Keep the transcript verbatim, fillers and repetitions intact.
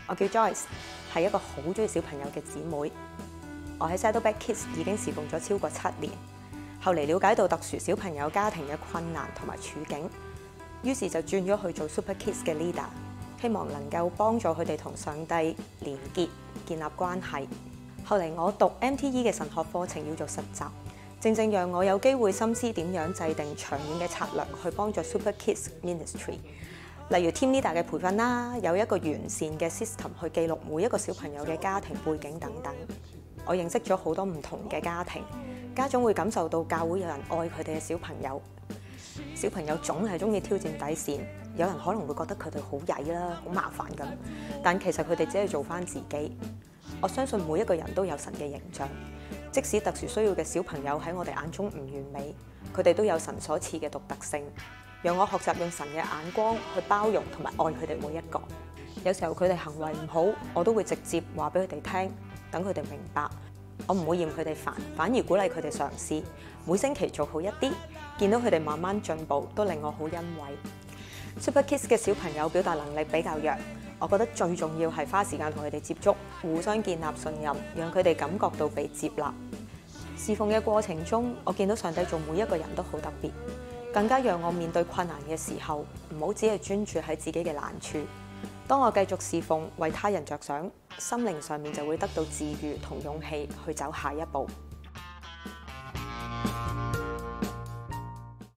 我叫 Joyce， 係一個好中意小朋友嘅姊妹。我喺 Saddleback Kids 已經侍奉咗超過七年，後嚟了解到特殊小朋友家庭嘅困難同埋處境，於是就轉咗去做 Super Kids 嘅 leader， 希望能夠幫助佢哋同上帝連結、建立關係。後嚟我讀 M T E 嘅神學課程要做實習，正正讓我有機會深思點樣制定長遠嘅策略去幫助 Super Kids Ministry。例如 Team Leader 嘅培訓啦，有一個完善嘅 system 去記錄每一個小朋友嘅家庭背景等等。我認識咗好多唔同嘅家庭，家長會感受到教會有人愛佢哋嘅小朋友。小朋友總係中意挑戰底線，有人可能會覺得佢哋好曳啦，好麻煩咁，但其實佢哋只係做返自己。我相信每一個人都有神嘅形象，即使特殊需要嘅小朋友喺我哋眼中唔完美，佢哋都有神所賜嘅獨特性，讓我學習用神嘅眼光去包容同埋愛佢哋每一個。有時候佢哋行為唔好，我都會直接話俾佢哋聽，等佢哋明白。我唔會嫌佢哋煩，反而鼓勵佢哋嘗試，每星期做好一啲，見到佢哋慢慢進步，都令我好欣慰。Super Kids 嘅小朋友表達能力比較弱，我覺得最重要係花時間同佢哋接觸，互相建立信任，讓佢哋感覺到被接納。侍奉嘅過程中，我見到上帝做每一個人都好特別，更加讓我面對困難嘅時候，唔好只係專注喺自己嘅難處。當我繼續侍奉，為他人着想，心靈上面就會得到治癒同勇氣去走下一步。